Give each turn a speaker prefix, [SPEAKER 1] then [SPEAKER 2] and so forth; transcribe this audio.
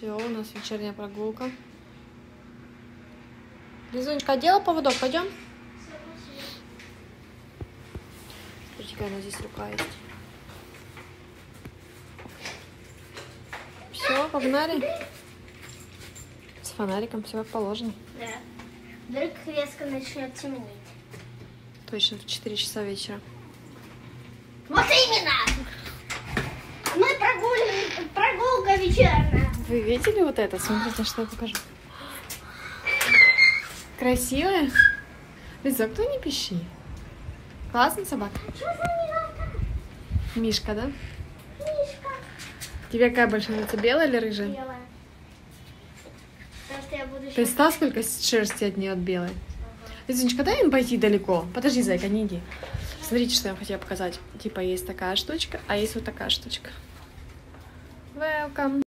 [SPEAKER 1] Все, у нас вечерняя прогулка. Лизунечка, одела поводок, пойдем? Смотрите, какая у нас здесь рука есть. Все, погнали. С фонариком все как положено.
[SPEAKER 2] Да. Вдруг резко начнет темнеть.
[SPEAKER 1] Точно, в 4 часа вечера.
[SPEAKER 2] Вот именно! Мы прогулка вечерняя.
[SPEAKER 1] Вы видели вот это? Смотрите, что я покажу. Красивая? Лиза, кто не пищи? Классная собака?
[SPEAKER 2] Что за милота?
[SPEAKER 1] Мишка, да?
[SPEAKER 2] Мишка.
[SPEAKER 1] Тебе какая больше нравится, белая или рыжая?
[SPEAKER 2] Белая. Потому что я буду сейчас...
[SPEAKER 1] Представь, сколько шерсти от нее от белой. Лизонечка, дай им пойти далеко. Подожди, зайка, не иди. Смотрите, что я хотела показать. Типа есть такая штучка, а есть вот такая штучка. Welcome.